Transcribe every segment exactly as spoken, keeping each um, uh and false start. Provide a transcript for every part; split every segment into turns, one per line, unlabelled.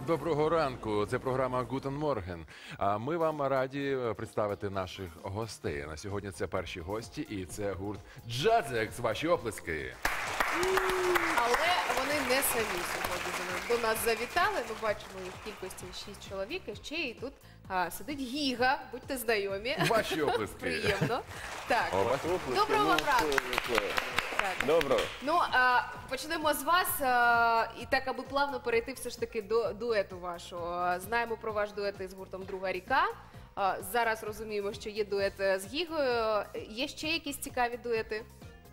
Доброго ранку. Це програма Гутен Морген. А ми вам раді представити наших гостей. На сьогодні це перші гості, і це гурт Джазекс. Ваші оплески.
Але вони не самі сьогодні до нас завітали. Ми бачимо їх в кількості шість чоловік. І ще і тут а, сидить Гіга. Будьте знайомі.
Ваші оплески.
Приємно. Так.
О, ваші
Доброго вам ранку.
Доброго.
Ну, а, почнемо з вас. А, і так, аби плавно перейти все ж таки до дуету вашого. Знаємо про ваш дует із гуртом «Друга ріка». А, зараз розуміємо, що є дует з Гігою. Є ще якісь цікаві дуети?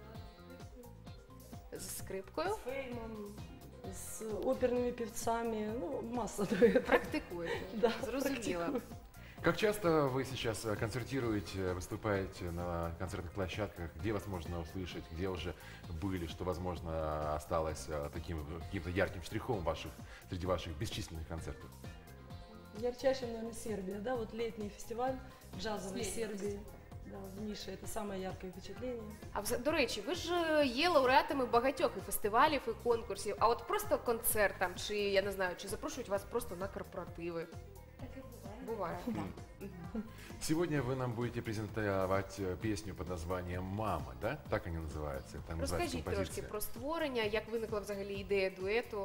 З скрипкою?
С Феймом, с оперными певцами, ну, масса дуэтов.
Практикуете.
Да,
Зрозуміло.
практикую.
Как часто вы сейчас концертируете, выступаете на концертных площадках? Где вас можно услышать? Где уже были? Что, возможно, осталось таким каким-то ярким штрихом ваших, среди ваших бесчисленных концертов?
Ярчайшим, наверное, Сербия, да, вот летний фестиваль джазовый в Сербии. Да, в Нише, это самое яркое впечатление.
А вза- до речі, ви ж е, є лауреатами багатьох і фестивалів, і конкурсів. А от просто концерт там, чи я не знаю, чи запрошують вас просто на корпоративи?
Таке буває.
Буває.
Сегодня вы нам будете презентовать песню под названием «Мама», да? Так они называются? Это называется
Розкажіть трошки
композиция.
про створення, як виникла взагалі ідея дуету.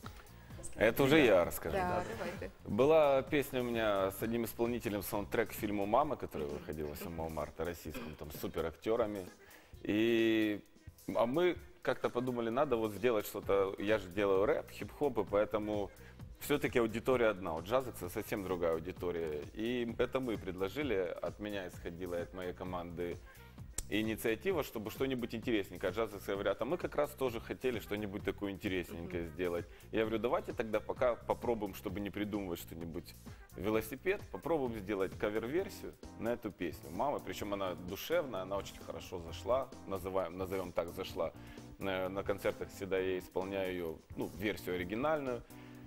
Это уже я расскажу.
Да, давайте.
Была песня у меня с одним исполнителем саундтрек к фильму «Мама», который выходил восьмого марта российском, там, с суперактерами. И... А мы как-то подумали, надо вот сделать что-то, я же делаю рэп, хип-хоп, и поэтому все-таки аудитория одна. У Джазекса совсем другая аудитория. И это мы предложили, от меня исходила, от моей команды, инициатива, чтобы что-нибудь интересненькое. Джазексы говорят, а мы как раз тоже хотели что-нибудь такое интересненькое сделать. Я говорю, давайте тогда пока попробуем, чтобы не придумывать что-нибудь велосипед, попробуем сделать кавер-версию на эту песню. «Мама», причем она душевная, она очень хорошо зашла, называем, назовем так, зашла. На, на концертах всегда я исполняю ее, ну, версию оригинальную.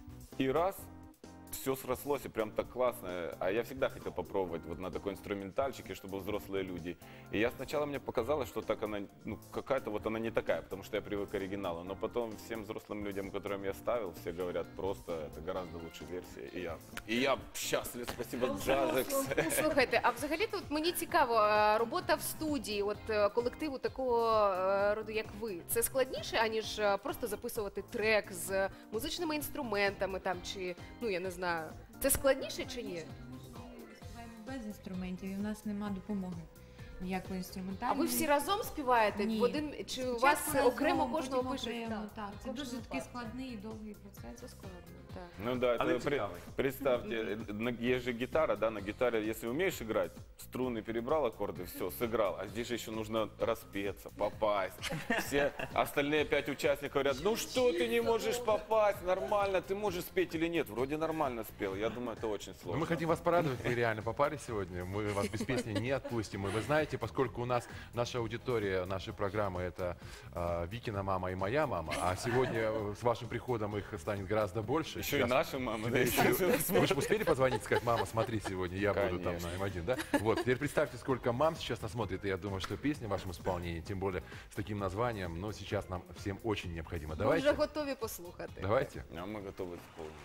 И раз, все срослось, и прям так классно. А я всегда хотел попробовать вот на такой инструментальчике, чтобы взрослые люди. И я сначала, мне показалось, что так она, ну, какая-то вот она не такая, потому что я привык к оригиналу. Но потом всем взрослым людям, которым я ставил, все говорят, просто это гораздо лучше версия. И я, и я счастлив, спасибо, Джазекс.
Ну, слухайте, а взагалі тут мені цікаво, е, робота в студії, от е, колективу такого е, роду, як ви, це складніше, аніж е, просто записувати трек з музичними інструментами там, чи, ну, я не знаю, це складніше чи ні?
Ми співаємо без інструментів, і у нас нема допомоги ніякої
А
інструментальної.
ви всі разом співаєте?
Ні.
В один, чи у
Спочатку
вас
разом,
окремо кожного
потім
пишуть?
окремо, так. Це
кожен
дуже такий
пар.
складний і довгий процес.
Це складно, так.
Ну да,
Але
это, при-
цікавий.
представьте, на- есть же гитара, да, на гитаре, если умеешь играть, струны перебрал аккорды, все, сыграл. А здесь же еще нужно распеться, попасть. Все остальные пять участников говорят, ну что ты не можешь попасть, нормально, ты можешь спеть или нет? Вроде нормально спел, я думаю, это очень
Но
сложно.
мы хотим вас порадовать, вы реально попали сегодня, мы вас без песни не отпустим. И вы знаете, поскольку у нас наша аудитория, нашей программы это э, Викина мама и моя мама, а сегодня э, с вашим приходом их станет гораздо больше.
Еще и
Сейчас-
наши мамы, да,
Еще-
еще
Вы же успели позвонить и сказать, мама, смотри сегодня, я буду там
Конечно.
на эм один, да? Вот, теперь представьте, сколько мам сейчас нас смотрит, и я думаю, что песня в вашем исполнении, тем более с таким названием, но сейчас нам всем очень необходимо.
Ми вже
Давайте,
готові послухати.
давайте.
А мы готовы исполнить.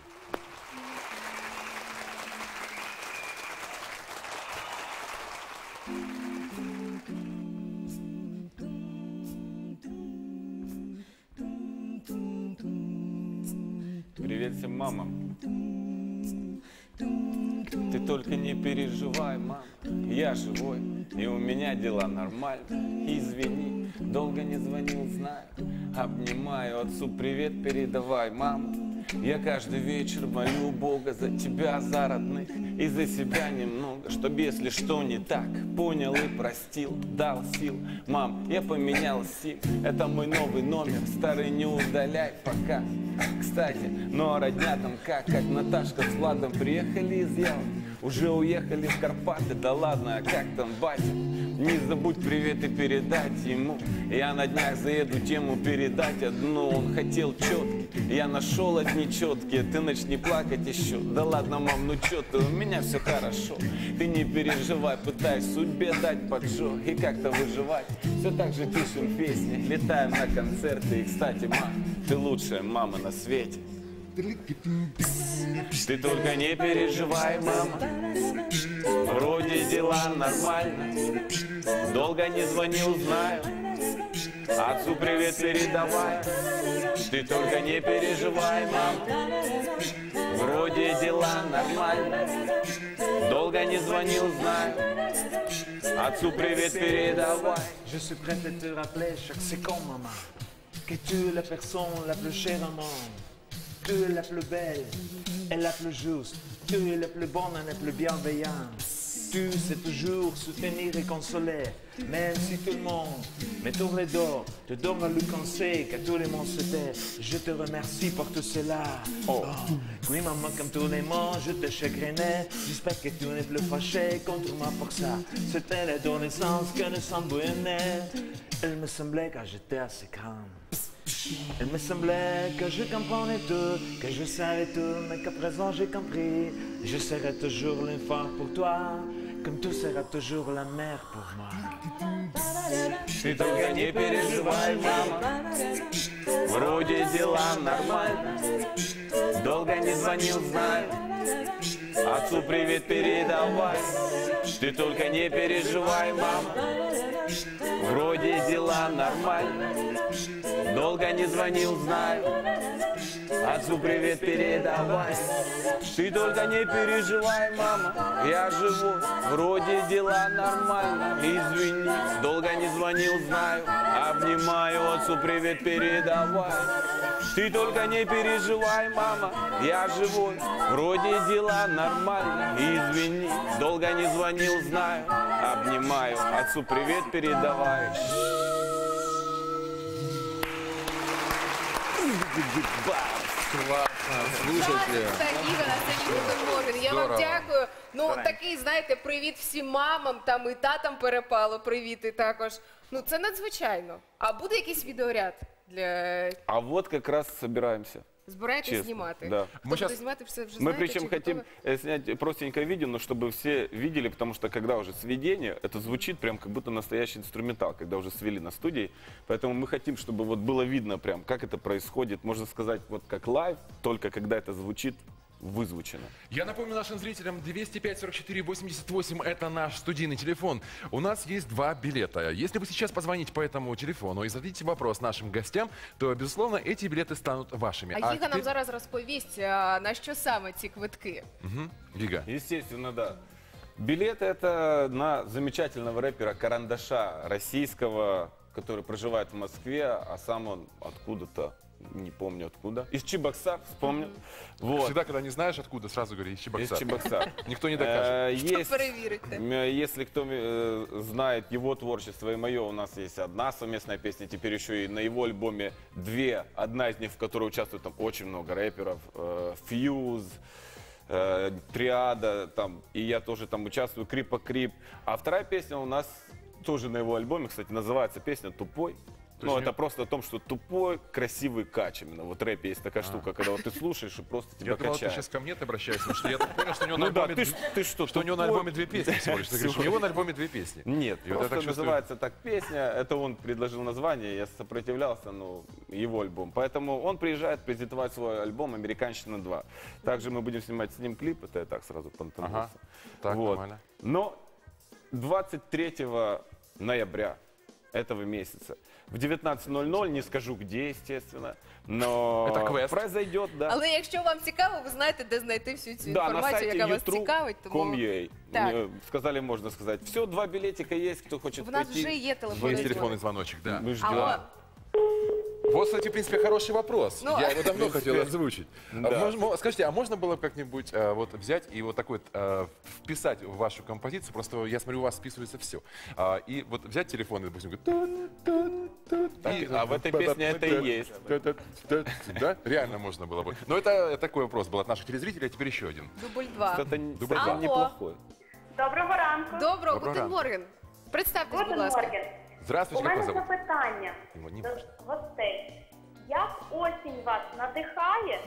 Привет всем мамам. Ты только не переживай, мама, я живой, и у меня дела нормально. Извини, долго не звонил, знаю. Обнимаю, отцу привет передавай, мама. Я каждый вечер молю Бога за тебя, за родных и за себя немного, чтоб если что не так, понял и простил, дал сил. Мам, я поменял сим, это мой новый номер, старый не удаляй пока. Кстати, ну а родня там как, как Наташка с Владом приехали из Ялты, уже уехали в Карпаты, да ладно, а как там батя? Не забудь привет и передать ему. Я на днях заеду тему передать одну. Он хотел четкий, я нашел одни четкие. Ты начни плакать еще. Да ладно, мам, ну че ты, у меня все хорошо. Ты не переживай, пытаюсь судьбе дать поджог и как-то выживать. Все так же пишем песни, летаем на концерты. И, кстати, мам, ты лучшая мама на свете. Ты только не переживай, мама, вроде дела нормально. Долго не звонил, знаю, отцу привет передавай. Ты только не переживай, мама, вроде дела нормально. Долго не звонил, знаю, отцу привет передавай.
Je suis prêt à te rappeler chaque seconde, maman, que tu es la personne la plus chère au monde. Tu es la plus belle et la plus juste. Tu es la plus bonne et la plus bienveillante. Tu sais toujours soutenir et consoler, même si tout le monde met ton rideau, te donne le conseil que tout le monde se tait. Je te remercie pour tout cela. Oh. Oh. Oui, maman, comme tous les mots, je te chagrinais. J'espère que tu n'es plus fâché contre moi pour ça. C'était l'adolescence que nous sommes brûlés. Il me semblait que j'étais assez grande. Il me semblait que je comprenais tout, que je savais tout, mais qu'à présent j'ai compris. Je serai toujours l'enfant pour toi, comme tu seras toujours la mère pour moi.
Ты только не переживай, мама, вроде дела нормально. Долго не звонил, знаю, отцу привет передавай. Ты только не переживай, мама, вроде дела нормально. Долго не звонил, знаю, отцу привет передавай. Ты только не переживай, мама, я живу, вроде дела нормально. Извини, долго не звонил, знаю, обнимаю, отцу привет передавай. Ты только не переживай, мама, я живой, вроде дела нормально. Извини, долго не звонил, знаю, обнимаю, отцу привет передавай.
Классно, слушайте.
Таніга на сцені Гутен Морген. Я вам
Здорово.
дякую. Ну, такий, знаєте, привіт всім мамам, там і татам перепало, привіти також. Ну, це надзвичайно. А буде якийсь відеоряд для...
А вот как раз собираемся.
Збираєтесь
Чесно,
знімати?
да.
Хто
Ми
буде
щас-
знімати, все вже
Мы
знаєте,
причем
чи
хотим
готові?
э, снять простенькое видео, но чтобы все видели, потому что когда уже сведение, это звучит прям как будто настоящий инструментал, когда уже свели на студии. Поэтому мы хотим, чтобы вот было видно прям, как это происходит, можно сказать, вот как лайв, только когда это звучит вызвучено.
Я напомню нашим зрителям, двести пять сорок четыре восемьдесят восемь это наш студийный телефон. У нас есть два билета. Если вы сейчас позвоните по этому телефону и зададите вопрос нашим гостям, то, безусловно, эти билеты станут вашими.
А Гіга нам
теперь-
зараз розповість, а, на що саме ці квитки.
Мгм. Гига.
Естественно, да. Билеты это на замечательного рэпера Карандаша, российского, который проживает в Москве, а сам он откуда-то, не помню откуда. Из Чебоксар, вспомнил. Вот.
Всегда, когда не знаешь откуда, сразу говори, из
Из
Чебоксар.
Чебоксар.
Никто не докажет.
Э, Есть,
Перевірити.
м, если кто э, знает его творчество и мое, у нас есть одна совместная песня, теперь еще и на его альбоме две. Одна из них, в которой участвует там очень много рэперов. э, Фьюз, э, Триада, там, и я тоже там участвую, Крипа Крип. А вторая песня у нас тоже на его альбоме, кстати, называется песня «Тупой».
То
Ну,
есть
это просто о том, что тупой, красивый кач именно. Вот в рэпе есть такая штука, когда вот ты слушаешь и просто тебя
Я думал, ты
качает.
сейчас ко мне ты обращаешься, потому что я так понял, что у него на
Ну да,
альбоме,
ты, ж- ты что,
что у него на
тупой?
альбоме две песни всего лишь. Ты говоришь, у него на альбоме две песни.
Нет,
И вот
просто
я так чувствую-
называется так песня, это он предложил название, я сопротивлялся, ну, его альбом. Поэтому он приезжает презентовать свой альбом «Американщина два». Также мы будем снимать с ним клип, это я так сразу понтанулся.
Ага, так,
Вот.
нормально.
Но двадцать третьего ноября этого месяца в девятнадцать ноль ноль, не скажу где, естественно, но
Это квест.
произойдет, да.
Але якщо вам цікаво, ви знаєте, де знайти всю цю
Да, на
інформацію,
сайте
яка вас цікавить.
ютру точка ком точка ю а.
Так.
Мне сказали, можно сказать. Все, два билетика есть, кто хочет
В нас
пойти.
вже є
Есть
телефонний
телефонный
дзвоник.
звоночек, да.
Мы ждем.
Алло.
Вот, кстати, в принципе, хороший вопрос.
Ну,
Я его давно хотел озвучить.
Да.
А мож- мо- Скажите, а можно было как-нибудь э, вот взять и вот такой вот, э, вписать в вашу композицию? Просто я смотрю, у вас вписывается все. и вот взять телефон и, допустим, говорит, «Тун-тун-тун».
Так,
И-
а в этой песне это и есть.
Да, реально можно было бы. Но это такой вопрос был от наших телезрителей, а теперь еще один.
Дубль два.
Кстати,
Добрый
кстати,
день.
неплохой.
Доброго ранку.
Доброго,
Доброго
Гутен
ранку.
Морген. Представтесь, будь
Гутен
ласка.
Морген. У
Здравствуйте, как
мене
вас зовут?
запитання
Ну, не
до
важно.
гостей. Як осінь вас надихає?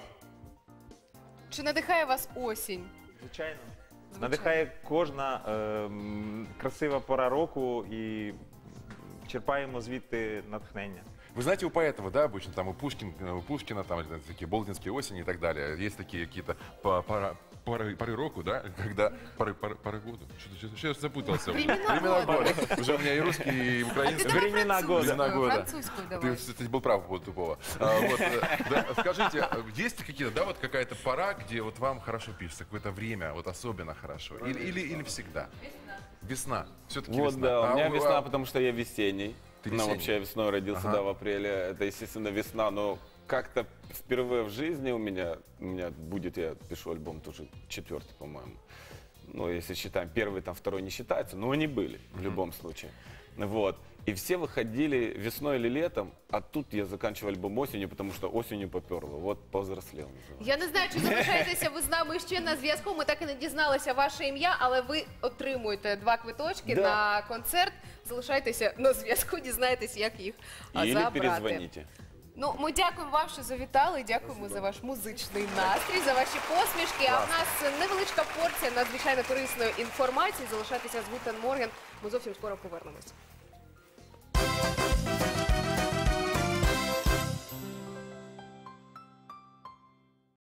Чи надихає вас осінь?
Звичайно. Надихає кожна ем, красива пора року і
черпаємо звідти натхнення.
Вы знаете, у поэтов, да, обычно там у, Пушкин, у Пушкина, там это такие болдинские осени и так далее, есть такие какие-то по- пора- поры, поры року, да, когда поры, поры, поры года. Что-то сейчас запутался.
Времена года.
Уже у меня и русский, и украинский.
давай
Времена года.
Времена года.
Французскую давай.
Ты, кстати, был прав по поводу тупого. А, вот, э, да, скажите, э, есть какие-то, да, вот какая-то пора, где вот вам хорошо пишется, какое-то время, вот особенно хорошо? Или, или, или всегда? Весна. Весна. Все-таки
Вот,
весна.
да, у
А
меня
вы-
весна,
а-
потому что я весенний.
Ты
Ну,
весенний.
вообще я весной родился,
Ага.
да, в апреле. Это, естественно, весна, но как-то впервые в жизни у меня, у меня будет, я пишу альбом тоже четвертый, по-моему. Ну, если считаем, первый, там, второй не считается, но они были в любом случае. Вот. И все выходили весной или летом, а тут я заканчиваю альбом осенью, потому что осенью поперло. Вот повзрослел. называется.
Я не знаю, чи залишаєтеся ви з нами ще на зв'язку. Ми так і не дізналися ваше ім'я, але ви отримуєте два квиточки
Да.
на концерт. Залишайтеся на зв'язку, дізнаєтесь, як їх а,
Или
забрати.
перезвоните.
Ну, ми дякуємо вам, що завітали. Дякуємо за ваш музичний настрій, за ваші посмішки. А в нас невеличка порція надзвичайно корисної інформації. Залишайтеся з Гутен Морген. Ми зовсім скоро повернемось.